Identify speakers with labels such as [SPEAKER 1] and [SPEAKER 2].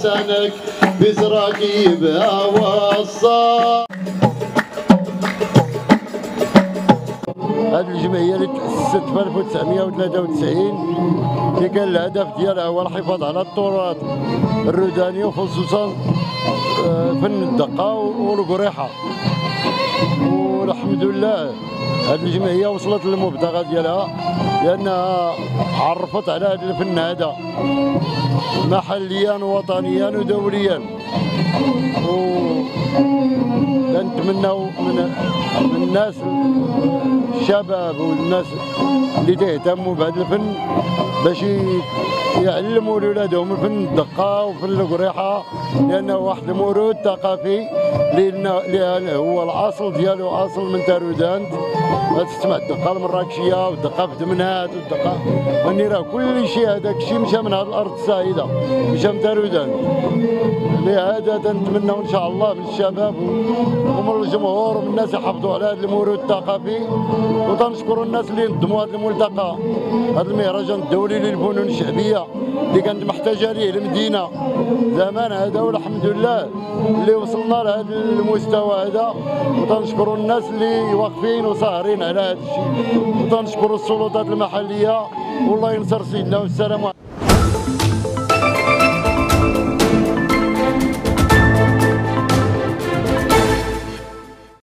[SPEAKER 1] حسنك بزراكيبها وصى.
[SPEAKER 2] هذه الجمعيه اللي تاسست في 1993 اللي كان الهدف ديالها هو الحفاظ على التراث الروداني وخصوصا فن الدقه والقريحه. والحمد لله هذه الجمعيه وصلت للمبتغى ديالها لانها عرفت على هذا الفن هذا محليا ووطنيا ودوليا. كنتمناو من الناس الشباب والناس اللي تهتموا بهذا الفن باش يعلموا لولادهم الفن الدقه وفن القريحه لانه واحد الموروث ثقافي اللي هو الاصل ديالو اصل من تارودانت. تسمع الدقه المراكشيه والدقه في دمنات والدقه يعني راه كل شيء هذاك الشيء مشى من هذه الارض السائده مشى من تارودانت. لهذا نتمنوا ان شاء الله من الشباب ومن الجمهور ومن الناس يحافظوا على هذا الموروث الثقافي. وتنشكروا الناس اللي نظموا هذا الملتقى هذا المهرجان الدولي للفنون الشعبيه اللي كانت محتاجه ليه المدينه زمان هذا. والحمد لله اللي وصلنا لهذا المستوى هذا. وتنشكروا الناس اللي واقفين وساهرين على هذا الشيء. وتنشكروا السلطات المحليه والله ينصر سيدنا والسلام عليكم.